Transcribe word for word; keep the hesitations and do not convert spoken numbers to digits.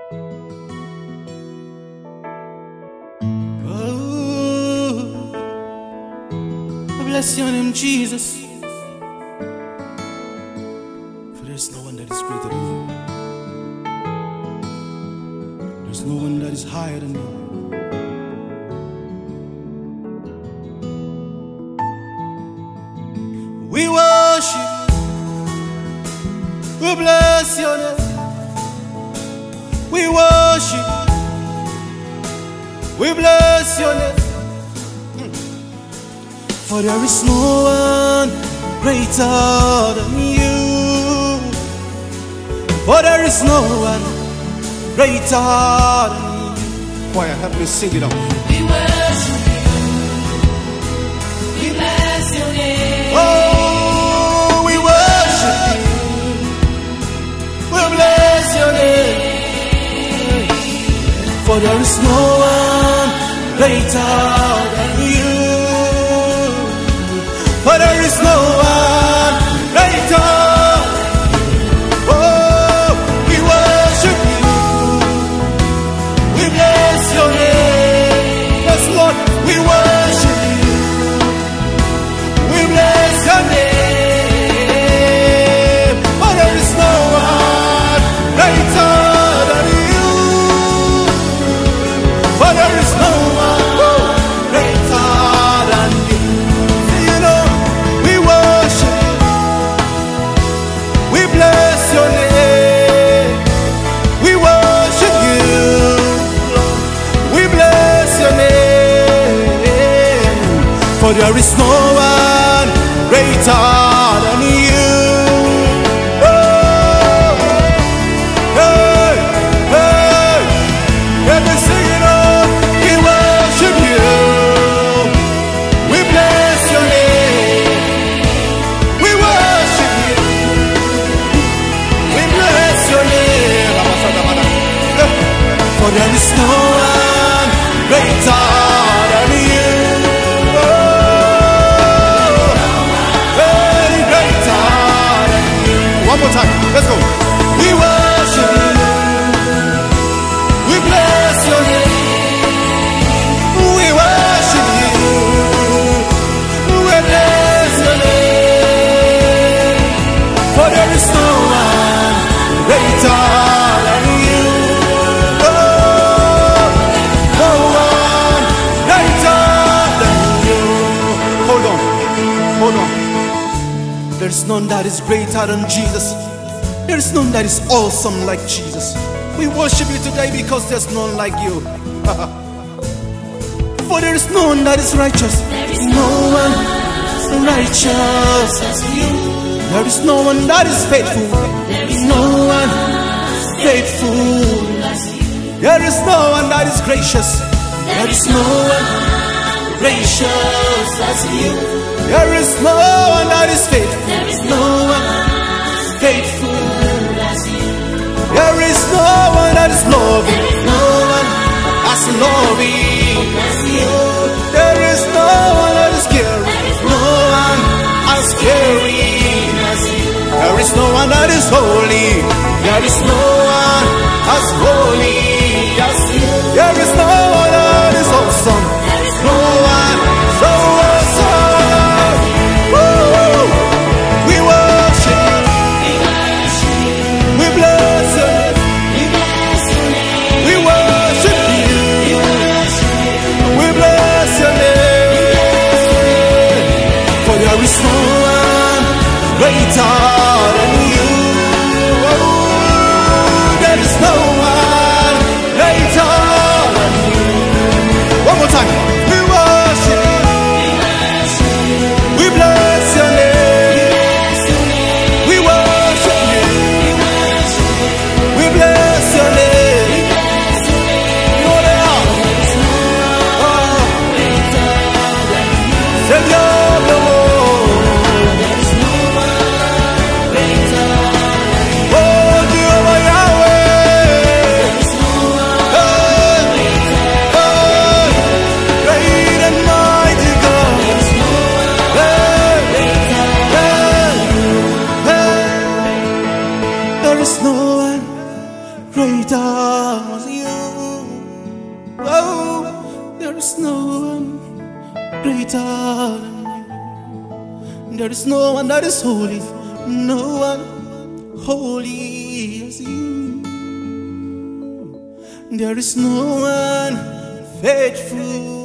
Oh, bless your name, Jesus. For there's no one that is greater than you. There's no one that is higher than you. We worship, we bless your name. We worship, we bless your name. Mm. For there is no one greater than you. For there is no one greater than you. Choir, help me sing it out. We worship you, we bless your name. Oh, we worship you, we bless your name. For there is no one greater than you. For there is no one greater. Oh, we worship you, we bless your name. Yes, Lord, we worship you, we bless your name. For there is no one greater than you. For there is no one greater than you. You know, we worship you, we bless your name. We worship you, we bless your name. For there is no one greater than you. Oh, hey, hey, let me sing it on. We worship you, we bless your name. We worship you, we bless your name. For there is no one greater than you. Oh, very greater than you. One more time, let's go. We worship you, we bless your name. We worship you, we bless your name. For there is no one greater than you. Oh, no one greater than you. Hold on, hold on. There's none that is greater than Jesus. There's none that is awesome like Jesus. We worship you today because there's none like you. For there is no one that is righteous. There is No one righteous as you. There is no one that is faithful. There is No one faithful. as you. There is no one that is gracious. There is no one gracious as you. There is no one that is faithful. There is No no one faithful. as you. There is no one that is loving. There is No one as loving as you. There is no one that is caring. There is No one as caring as you. There is no one that is holy. There is no one as holy as you. There is no one that is awesome. There is No one so awesome. Woo! We worship you, we worship you, we bless you, we bless your name. we worship you, We worship you, we bless your name. For there is no one greater than you. Oh, there is no one greater than you. One more time. We worship you, we bless your name. We worship you, we bless your name. You know they are. Oh, Savior of the world. Oh, Jehovah Yahweh. Hey, hey, great and mighty God. Hey, hey, hey. There is no one greater than you. Oh, there is no one greater than you. There is no one that is holy, no one holy as you. There is no one faithful